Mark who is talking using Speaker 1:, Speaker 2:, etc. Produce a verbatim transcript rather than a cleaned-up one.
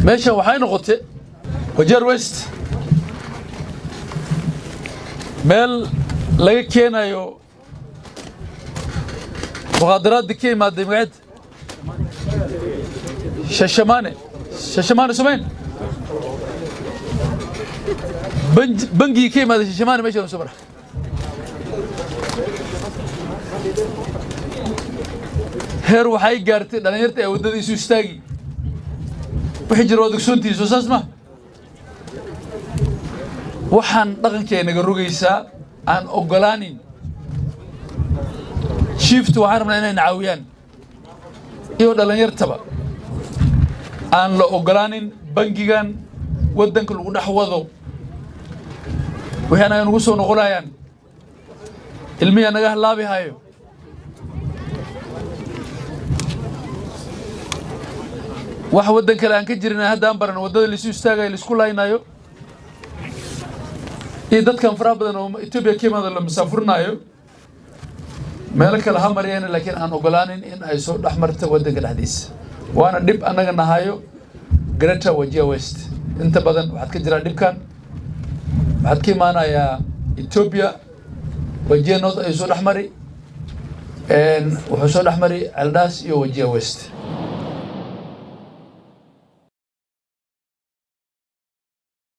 Speaker 1: meesha waxay noqotay Wajeer West meel laga keenayo muqaadaraad ka yimaada magaalada Shashamane Shashamane Sumayn bangi ka yimaada Shashamane meesha soo mara heer waxay gaartay dhalinyarta ee wadadiisu istaagi wixii jiro dugsoontiisu saas ma waxaan dhaqankeena naga rogaysaa aan ogolaanin shift waxaan rabnaa inay naawiyaan iyo dhalinyartaba aan la ogolaanin bangigan wadanka lagu dhaxwado waxaan ay ugu soo noqolayaan ilmiya naga halaabi hayo wax wadan kale aan ka jirnaa hadda aan baran wadada la isku istaagay la isku laaynayo ee dadkan fara badan oo Ethiopia ka yimaado la masaafurnayo meel kale ha mariyeen laakiin aan ogolaanin in ay soo dhaxmarto wadanka dhexdiisa waana dib anaga nahayo Greater Wajir West inta badan waxaad ka jiraa dhibkan waxaad ka imaanayaa Ethiopia Wajir North ay soo dhaxmari een wuxuu soo dhaxmari Eldas iyo Wajir West